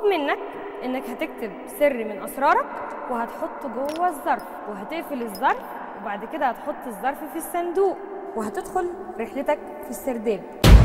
منك انك هتكتب سر من اسرارك وهتحطه جوه الظرف وهتقفل الظرف، وبعد كده هتحط الظرف في الصندوق وهتدخل رحلتك في السرداب.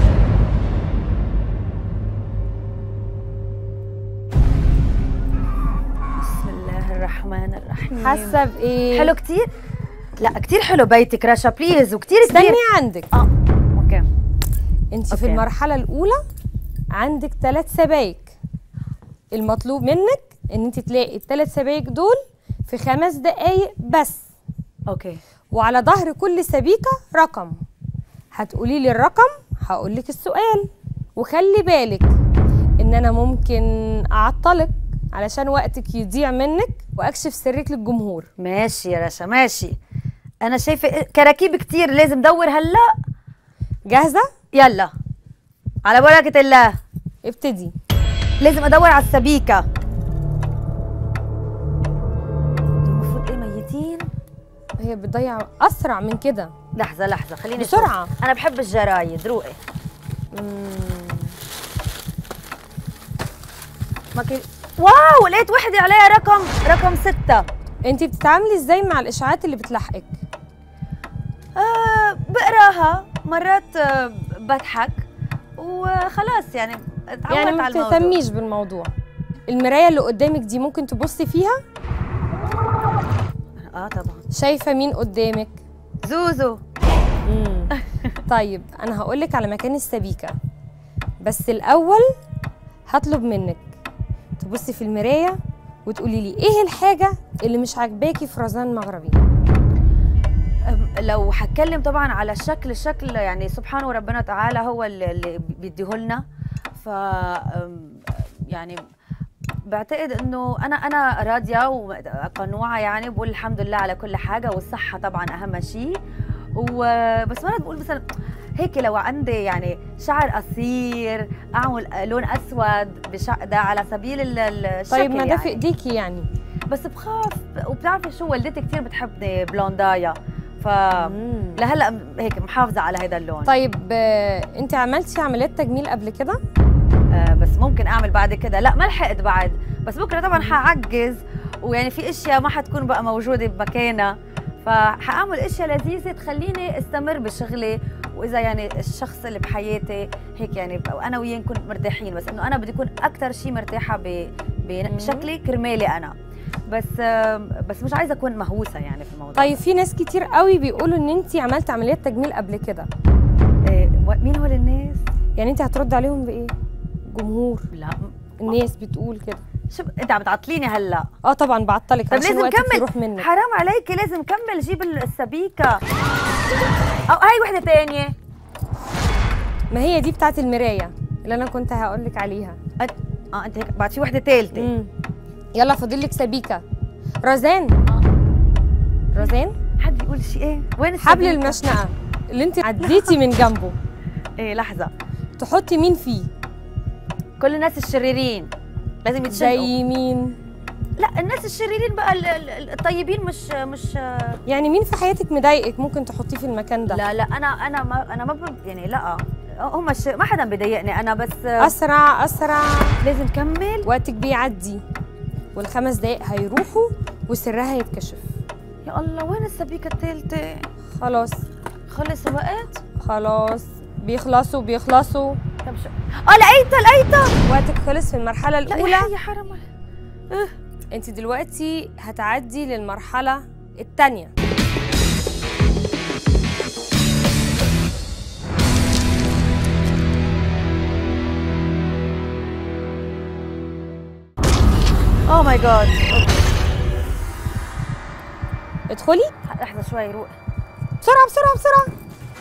بسم الله الرحمن الرحيم. حاسه بايه؟ حلو كتير؟ لا كتير حلو بيتك رشا بليز، وكتير كبير. استني عندك. اوكي. انت في المرحله الاولى عندك 3 سبايك. المطلوب منك ان انت تلاقي ال3 سبايك دول في 5 دقايق بس. اوكي. وعلى ظهر كل سبيكه رقم، هتقولي لي الرقم هقول لك السؤال. وخلي بالك ان انا ممكن اعطلك علشان وقتك يضيع منك واكشف سرك للجمهور. ماشي يا رشا ماشي. انا شايفه كراكيب كتير، لازم دور هلا. جاهزه؟ يلا على بركه الله. ابتدي. لازم ادور على السبيكه. المفروض ايه ميتين؟ هي بتضيع اسرع من كده. لحظه خليني بسرعه انا بحب الجرايد. روقي. واو لقيت وحده عليها رقم 6. انت بتتعاملي ازاي مع الاشاعات اللي بتلحقك؟ بقراها مرات، بضحك وخلاص يعني اتعودت يعني على الموضوع. ما بتهتميش بالموضوع. المرايه اللي قدامك دي ممكن تبصي فيها؟ طبعا. شايفه مين قدامك؟ زوزو. طيب انا هقولك على مكان السبيكه، بس الاول هطلب منك تبصي في المرايه وتقولي لي ايه الحاجه اللي مش عاجباكي في رزان مغربي. لو هتكلم طبعا على الشكل يعني سبحانه ربنا تعالى هو اللي بيديهولنا. ف يعني بعتقد انه انا راضيه وقنوعه، يعني بقول الحمد لله على كل حاجه، والصحه طبعا اهم شيء. وبس مرات بقول مثلا هيك لو عندي يعني شعر قصير اعمل لون اسود ده على سبيل الشكل. طيب ما ده يعني في ايديكي يعني. بس بخاف، وبتعرفي شو والدتي كثير بتحبني بلوندايه، ف لهلا هيك محافظه على هذا اللون. طيب انت عملتي عمليات تجميل قبل كده؟ بس ممكن اعمل بعد كده. لا ما لحقت بعد، بس بكره طبعا حعجز، ويعني في اشياء ما حتكون بقى موجوده بمكانها، فحاعمل اشياء لذيذه تخليني استمر بشغلي. واذا يعني الشخص اللي بحياتي هيك يعني انا وياه نكون مرتاحين، بس انه انا بدي اكون اكثر شيء مرتاحه بشكلي كرمالي انا. بس مش عايزه اكون مهووسه يعني في الموضوع. طيب في ناس كتير قوي بيقولوا ان انت عملتي عمليات تجميل قبل كده. مين هول الناس؟ يعني انت هترد عليهم بايه؟ جمهور. لا الناس بتقول كده. شو انت عم تعطليني هلا؟ طبعا بعطلك عشان لازم وقتك يروح منك. حرام عليكي، لازم كمل. جيب السبيكه. او هاي وحده ثانيه. ما هي دي بتاعت المرايه اللي انا كنت هقول لك عليها. انت هيك بعد في وحده ثالثه. يلا فاضل لك سبيكه. رزان. رزان حد يقول شيء ايه؟ وين السبيكه؟ حبل المشنقه اللي انت عديتي من جنبه. ايه لحظه. تحطي مين فيه؟ كل الناس الشريرين لازم يتشنقوا. زي مين؟ لا الناس الشريرين بقى الطيبين مش يعني مين في حياتك مضايقك ممكن تحطيه في المكان ده؟ لا انا ما يعني لا هم ما حدا بيضايقني انا، بس اسرع لازم كمل. وقتك بيعدي وال5 دقايق هيروحوا وسرها يتكشف. يا الله وين السبيكه الثالثه؟ خلاص خلص الوقت؟ خلاص بيخلصوا. طب شو لقيتها. وقتك خلص في المرحله الاولى. لا يا حرام. انت دلوقتي هتعدي للمرحله الثانيه. اوه ماي جاد. ادخلي. لحظه شوي روقي. بسرعه.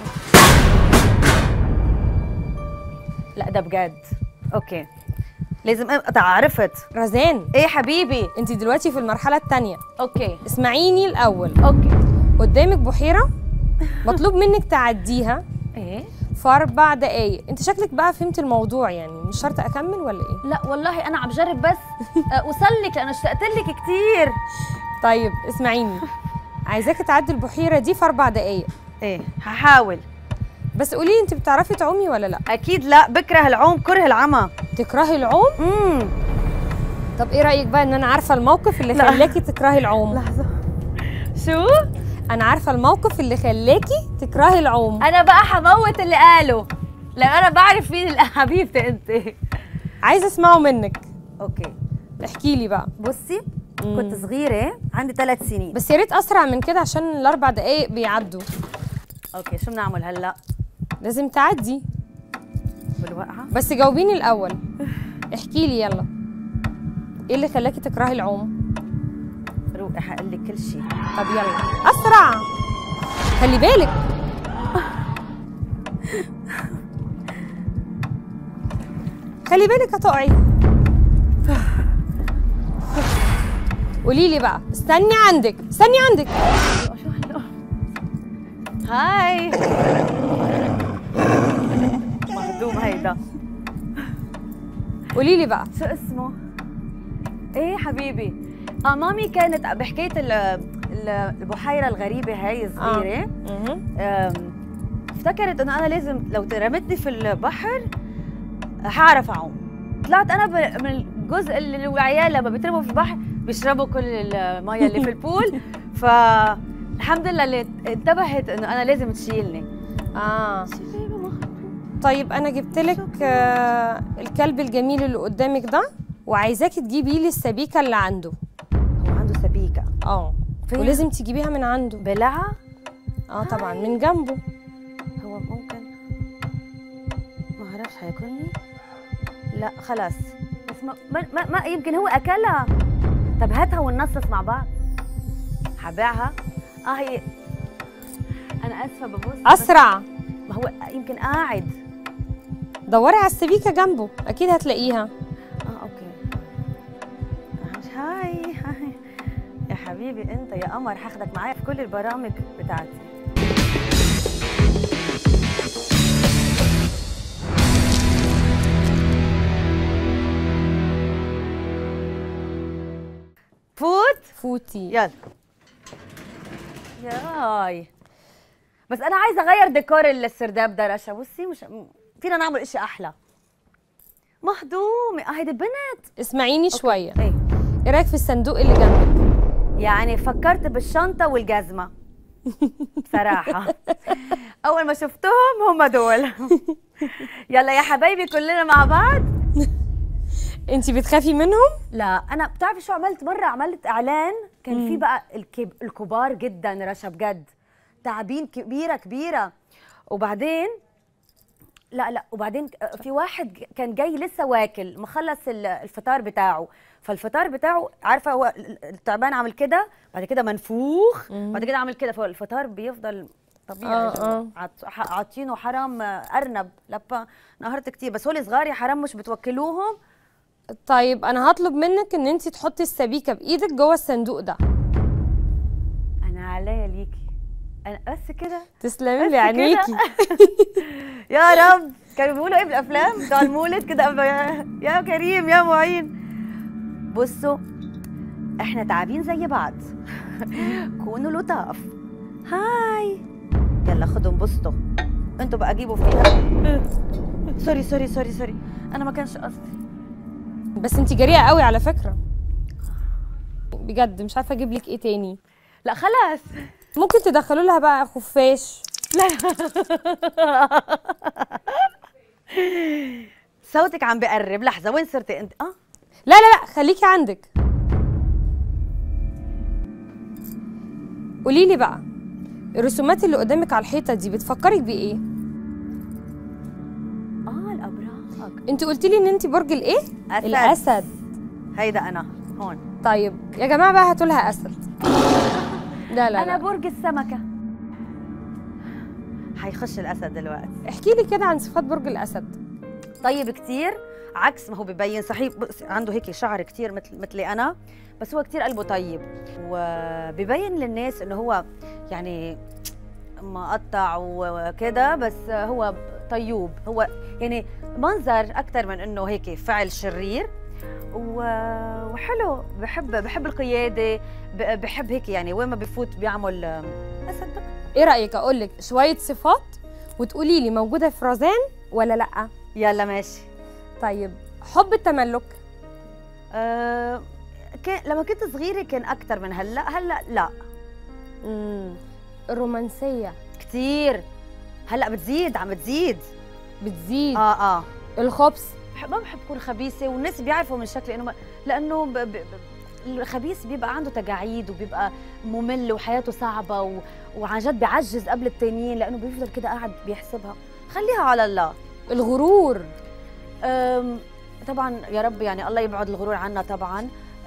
لا ده بجد. اوكي لازم عرفت. رزان. ايه حبيبي؟ انت دلوقتي في المرحله الثانيه. اوكي اسمعيني الاول. اوكي. قدامك بحيره مطلوب منك تعديها ايه في 4 دقايق. انت شكلك بقى فهمت الموضوع، يعني مش شرط اكمل ولا ايه؟ لا والله انا عم جرب بس اوصلك لانه اشتقت لك كثير. طيب اسمعيني، عايزاكي تعدي البحيره دي في 4 دقايق. ايه هحاول. بس قولي لي انت بتعرفي تعومي ولا لا؟ اكيد لا، بكره العوم كره العمى. تكرهي العوم؟ طب ايه رايك بقى ان انا عارفه الموقف اللي خلاكي تكرهي العوم؟ لحظه، شو؟ انا عارفه الموقف اللي خلاكي تكرهي العوم. انا بقى حموت اللي قاله، لان انا بعرف مين حبيبتي انت. عايزه اسمعه منك. اوكي احكي لي بقى. بصي، كنت صغيره عندي 3 سنين. بس يا ريت اسرع من كده عشان ال4 دقايق بيعدوا. اوكي شو بنعمل هلا؟ لازم تعدي بالوقعه. بس جاوبيني الاول. احكي لي يلا، ايه اللي خلاكي تكرهي العوم؟ روقي هقول لك كل شيء. طب يلا اسرع، خلي بالك. خلي بالك هتقعي. قولي لي بقى. استني عندك. هاي مهضوم هيدا. قولي لي بقى. شو اسمه؟ ايه حبيبي، مامي كانت بحكايه البحيره الغريبه هاي الصغيره. افتكرت انه انا لازم لو رمتني في البحر هعرف اعوم. طلعت انا من الجزء اللي العيال لما بيترموا في البحر بيشربوا كل الميه اللي في البول. فالحمد لله اللي انتبهت انه انا لازم تشيلني. طيب انا جبت لك الكلب الجميل اللي قدامك ده، وعايزاكي تجيبي لي السبيكه اللي عنده. هو عنده سبيكه؟ ولازم تجيبيها من عنده. بلعها؟ طبعا من جنبه. هو ممكن ما اعرفش هياكلني؟ لا خلاص، بس ما يمكن هو اكلها. طب هاتها وننصص مع بعض. هبيعها. هي انا اسفه ببص. اسرع. ما هو يمكن قاعد. دوري على السبيكه جنبه، اكيد هتلاقيها. اوكي. هاي يا حبيبي انت يا قمر، هاخدك معايا في كل البرامج بتاعتي. فوتي يلا. ياي بس انا عايزه اغير ديكور السرداب ده رشا. بصي مش فينا نعمل اشي احلى. مهضومه. هيدي بنت. اسمعيني شويه. ايه رايك في الصندوق اللي جنبك؟ يعني فكرت بالشنطه والجزمه بصراحه. اول ما شفتهم هم دول. يلا يا حبايبي كلنا مع بعض. انتي بتخافي منهم؟ لا انا بتعرفي شو عملت مره؟ عملت اعلان كان في بقى الكبار جدا رشا بجد، تعابين كبيره. وبعدين وبعدين في واحد كان جاي لسه واكل مخلص الفطار بتاعه. فالفطار بتاعه عارفه هو التعبان عامل كده، بعد كده منفوخ، بعد كده عامل كده، فالفطار بيفضل طبيعي. عاطينه حرام ارنب لبا. نهرت كتير، بس هول صغار يا حرام مش بتوكلوهم. طيب انا هطلب منك ان انت تحطي السبيكه بايدك جوه الصندوق ده. انا عليا ليكي، انا بس كده. تسلمي لي عينيكي. يا رب. كانوا بيقولوا ايه بالافلام بتاع المولد كده، يا كريم يا معين. بصوا احنا تعابين زي بعض. كونوا لطاف. هاي يلا خدوا انبسطوا. انتوا بقى جيبوا فيها. سوري انا ما كانش قصدي. بس انتي جريئه قوي على فكره بجد. مش عارفه اجيب لك ايه تاني. لا خلاص. ممكن تدخلوا لها بقى خفاش. لا صوتك عم بقرب. لحظه، وين صرتي انت؟ لا خليكي عندك. قولي لي بقى، الرسومات اللي قدامك على الحيطه دي بتفكرك بايه؟ الابراج. انت قلتي لي ان انت برج الايه؟ الاسد. هيدا انا هون. طيب يا جماعه بقى هاتوا لها اسد. لا انا برج السمكه. هيخش الاسد دلوقتي. احكي لي كده عن صفات برج الاسد. طيب كتير، عكس ما هو ببين. صحيح عنده هيك شعر كتير مثلي انا، بس هو كتير قلبه طيب، وببين للناس انه هو يعني مقطع وكده، بس هو طيوب. هو يعني منظر اكثر من انه هيك فعل شرير، وحلو. بحب القياده، بحب هيك يعني وين ما بفوت بيعمل اسد. ايه رايك اقول لك شويه صفات وتقولي لي موجوده في رزان ولا لا؟ يلا ماشي. طيب حب التملك. لما كنت صغيره كان اكثر من هلا لا. الرومانسيه كثير هلا بتزيد، عم بتزيد بتزيد. الخبث ما بحب اكون خبيثه، والناس بيعرفوا من شكلي انه لانه الخبيث بيبقى عنده تجاعيد وبيبقى ممل وحياته صعبه وعن جد بيعجز قبل التانيين لانه بيفضل كده قاعد بيحسبها. خليها على الله. الغرور طبعا يا رب يعني الله يبعد الغرور عنا طبعا.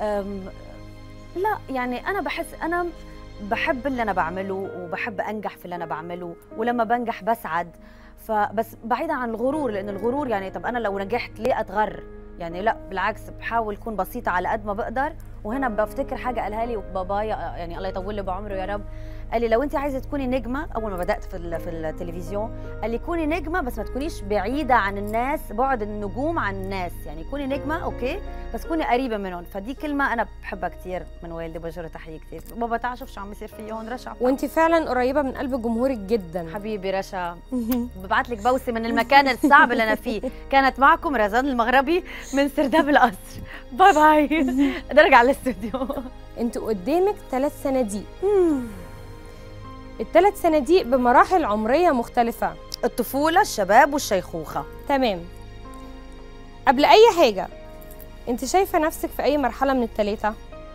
لا يعني انا بحس انا بحب اللي انا بعمله وبحب انجح في اللي انا بعمله، ولما بنجح بسعد. فبس بعيدا عن الغرور، لان الغرور يعني طب انا لو نجحت ليه اتغر؟ يعني لا بالعكس، بحاول اكون بسيطه على قد ما بقدر. وهنا بفتكر حاجه قالها لي بابايا، يعني الله يطول له بعمره يا رب، قال لي لو انت عايزه تكوني نجمه، اول ما بدات في التلفزيون قال لي كوني نجمه بس ما تكونيش بعيده عن الناس، بعد النجوم عن الناس، يعني كوني نجمه اوكي بس كوني قريبه منهم. فدي كلمه انا بحبها كثير من والدي، بوجه له تحيه كثير. بابا تعال شوف شو عم يصير في هون رشا. وانت فعلا قريبه من قلب جمهورك جدا حبيبي رشا. ببعث لك بوسه من المكان الصعب اللي انا فيه. كانت معكم رزان المغربي من سرداب القصر. باي باي. نرجع للاستوديو. انتوا قدامك 3 صناديق. ال3 صناديق بمراحل عمريه مختلفه، الطفوله، الشباب، والشيخوخه. تمام. قبل اي حاجه انت شايفه نفسك في اي مرحله من ال3؟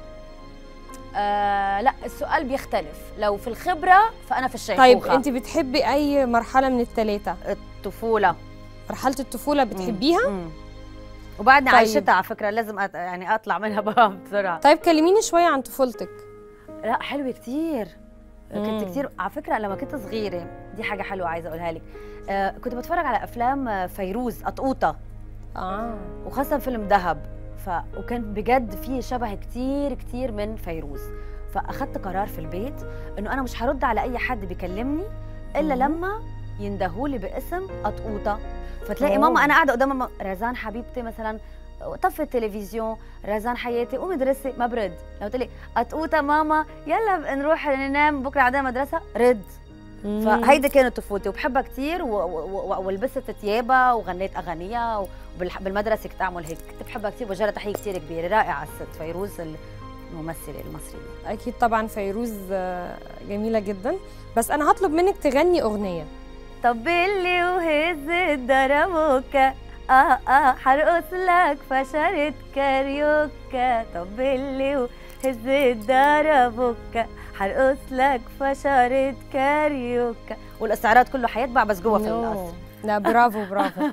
لا السؤال بيختلف. لو في الخبره فانا في الشيخوخه. طيب انت بتحبي اي مرحله من ال3؟ الطفوله. مرحله الطفوله بتحبيها؟ وبعدني عايشتها على فكره، لازم يعني اطلع منها بقى بسرعه. طيب كلميني شويه عن طفولتك. لا حلوه كتير. كنت كتير على فكره لما كنت صغيره، دي حاجه حلوه عايزه اقولها لك. كنت بتفرج على افلام فيروز قطقوطه. وخاصه فيلم ذهب. وكان بجد فيه شبه كتير كتير من فيروز. فاخدت قرار في البيت انه انا مش هرد على اي حد بيكلمني الا لما يندهولي باسم قطقوطه. فتلاقي ماما انا قاعده قدام ماما، رزان حبيبتي مثلا طفي التلفزيون، رزان حياتي قومي ادرسي، ما برد. لو قلت لي قطقوطه ماما يلا نروح ننام بكره عندنا مدرسه، رد. فهيدي كانت طفولتي وبحبها كثير. ولبست ثيابها وغنيت اغانيها، وبالمدرسه كنت اعمل هيك، كنت بحبها كثير. بوجه لها تحيه كثير كبيره، رائعه الست فيروز الممثله المصريه. اكيد طبعا فيروز جميله جدا. بس انا هطلب منك تغني اغنيه. طبلي وهز ضربوكا حرقص لك فشرت كاريوكا. طبلي وهز ضربوكا حرقص لك فشرت كاريوكا. والاستعراض كله حيتبع بس جوه في القصر. لا برافو برافو.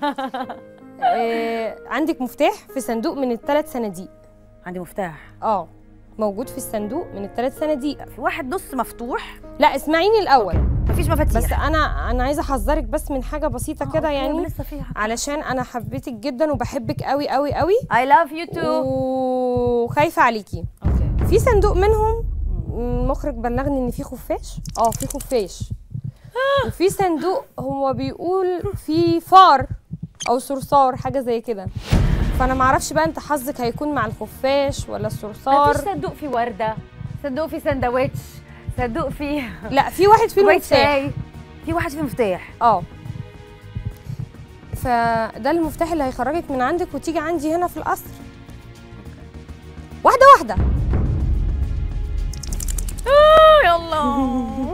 عندك مفتاح في صندوق من ال3 صناديق. عندي مفتاح؟ موجود في الصندوق من ال3 صناديق. في واحد نص مفتوح. لا اسمعيني الاول. مفيش مفاتيح. بس انا عايزه احذرك بس من حاجه بسيطه كده يعني، لسه فيها علشان انا حبيتك جدا وبحبك قوي قوي قوي. I love you too. وخايفه عليكي. في صندوق منهم المخرج بلغني ان في خفاش. في خفاش. وفي صندوق هو بيقول في فار او صرصار حاجه زي كده. فانا ما اعرفش بقى انت حظك هيكون مع الخفاش ولا الصرصار. مفيش صندوق فيه ورده، صندوق فيه سندوتش، صندوق فيه لا في واحد فيه مفتاح. في واحد فيه مفتاح. فده المفتاح اللي هيخرجك من عندك وتيجي عندي هنا في القصر. واحده واحده. يلا.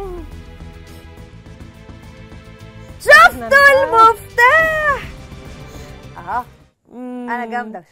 شفتوا المفتاح؟ انا جامده.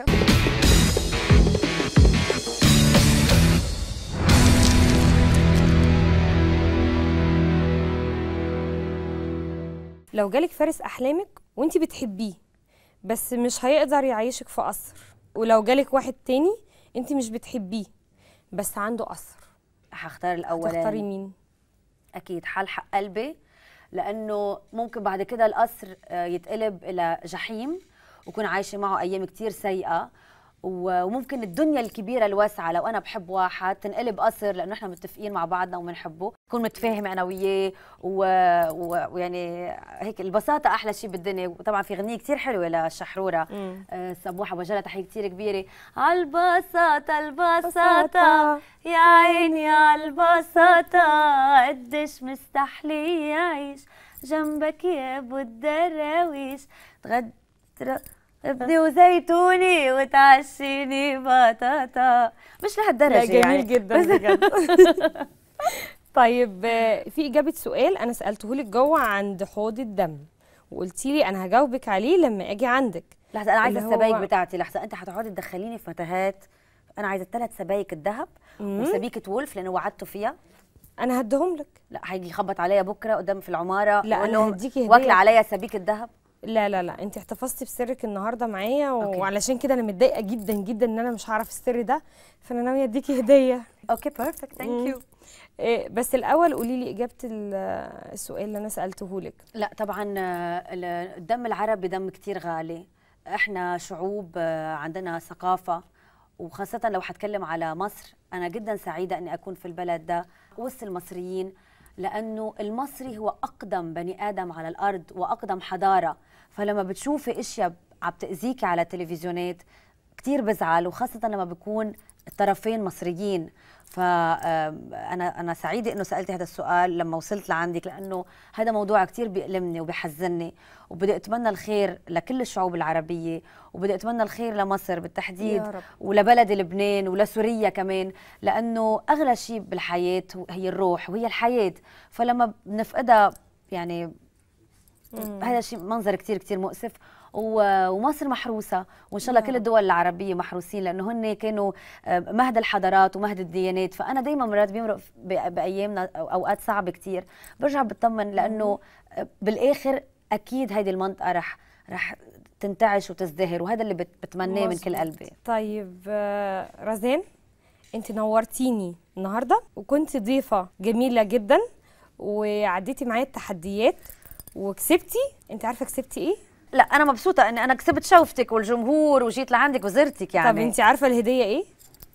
لو جالك فارس احلامك وانت بتحبيه بس مش هيقدر يعيشك في قصر، ولو جالك واحد تاني انت مش بتحبيه بس عنده قصر، هختار الاولاني. هتختاري مين؟ اكيد حلحق قلبي، لانه ممكن بعد كده القصر يتقلب الى جحيم وكون عايشه معه ايام كثير سيئه. وممكن الدنيا الكبيره الواسعه لو انا بحب واحد تنقلب قصر، لانه احنا متفقين مع بعضنا وبنحبه، كون متفاهمه انا وياه ويعني هيك البساطه احلى شيء بالدنيا. وطبعا في غنيه كثير حلوه للشحروره سبوحه بوجه لها تحيه كثير كبيره. عالبساطه البساطه يا عيني عالبساطه، قديش مستحلي يعيش جنبك يا ابو الدراويش. ابني وزيتوني وتعشيني بطاطا. مش لهالدرجه لا جميل يعني. جدا بجد. طيب في إجابة سؤال أنا سألته لك جوه عند حوض الدم، وقلتي لي أنا هجاوبك عليه لما أجي عندك. لحظه، انا عايزه اللي هو- السبايك بتاعتي. لحظه، انت هتقعدي تدخليني في متاهات. انا عايزه 3 سبايك الذهب وسبيكه وولف لانه وعدته فيها. أنا هديهم لك. لا، هيجي يخبط عليا بكره قدام في العماره لا، ويقول أنا لهم هديكي هدية. واكله عليا سبيك الذهب. لا لا لا، انت احتفظتي بسرك النهارده معايا أوكي. وعلشان كده انا متضايقه جدا جدا ان انا مش هعرف السر ده، فانا ناويه اديكي هديه. اوكي بيرفكت، ثانك يو. بس الاول قولي لي اجابه السؤال اللي انا سالته لك. لا طبعا الدم العربي دم كتير غالي. احنا شعوب عندنا ثقافة، وخاصة لو حتكلم على مصر، أنا جدا سعيدة أني أكون في البلد ده وسط المصريين، لأنه المصري هو أقدم بني آدم على الأرض وأقدم حضارة. فلما بتشوفي أشياء عم تأذيكي على التلفزيونات كتير بزعل، وخاصة لما بيكون الطرفين مصريين. فأنا سعيدة إنه سألتي هذا السؤال لما وصلت لعندك، لأنه هذا موضوع كتير بيألمني وبيحزنني، وبدي أتمنى الخير لكل الشعوب العربية، وبدي أتمنى الخير لمصر بالتحديد، يا رب. ولبلد لبنان ولسوريا كمان، لأنه أغلى شيء بالحياة هي الروح وهي الحياة. فلما بنفقدها يعني هذا شيء منظر كتير كتير مؤسف. ومصر محروسة، وإن شاء الله كل الدول العربية محروسين، لأنه هن كانوا مهد الحضارات ومهد الديانات. فأنا دايما مرات بيمرق بأيامنا أوقات صعبة كتير، برجع بطمن، لأنه بالآخر أكيد هيدي المنطقة رح تنتعش وتزدهر، وهذا اللي بتمناه من كل قلبي. طيب رزان، انت نورتيني النهارده وكنت ضيفة جميلة جدا، وعديتي معايا التحديات وكسبتي. انت عارفة كسبتي ايه؟ لا أنا مبسوطة إني أنا كسبت شوفتك والجمهور وجيت لعندك وزرتك يعني. طب انت عارفة الهدية ايه؟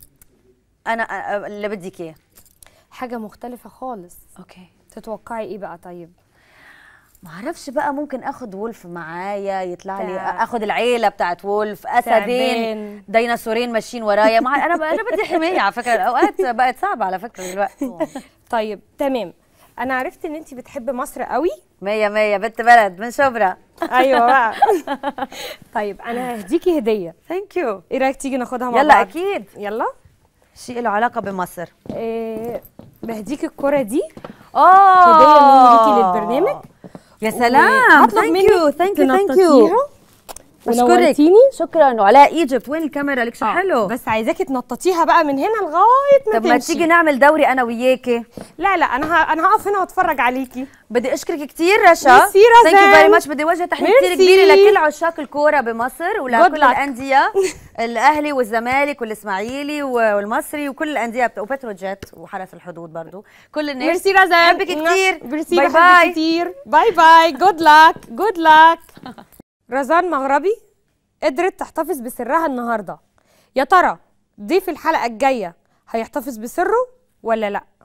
أنا اللي بدك إياه حاجة مختلفة خالص. أوكي. تتوقعي ايه بقى؟ طيب ما اعرفش بقى، ممكن اخد وولف معايا يطلع لي، اخد العيله بتاعت وولف، اسدين، ديناصورين ماشيين ورايا. انا بدي حمايه على فكره، الاوقات بقت صعبه على فكره دلوقتي. طيب تمام، انا عرفت ان انت بتحبي مصر قوي. 100 100 بنت بلد من شبرا. ايوه بقى. طيب انا هديكي هديه. ثانك يو. ايه رايك تيجي ناخدها مع يلا بعض؟ اكيد. يلا. شيء له علاقه بمصر. بهديكي الكره دي اه هديه مني ليكي للبرنامج. يا سلام، ثانك يو ثانك يو ثانك يو. ونورتيني. شكرا. وعلاء ايجيبت، وين الكاميرا لك؟ شو حلو. بس عايزاكي تنططيها بقى من هنا لغايه ما طب ما تيجي نعمل دوري انا وياكي. لا لا، انا هقف هنا واتفرج عليكي. بدي اشكرك كثير رشا. ميرسي رزان. ثانك يو فيري ماتش. بدي وجه تحيه كثير كبيره لكل عشاق الكوره بمصر ولكل الانديه، الاهلي والزمالك والاسماعيلي والمصري وكل الانديه وبتروجيت وحرس الحدود برضو، كل الناس. ميرسي رزان، بحبك كثير. ميرسي، باي بحبك باي كتير. باي باي. جود لاك جود لاك. رزان مغربي قدرت تحتفظ بسرها النهارده. يا ترى ضيف الحلقه الجايه هيحتفظ بسره ولا لا؟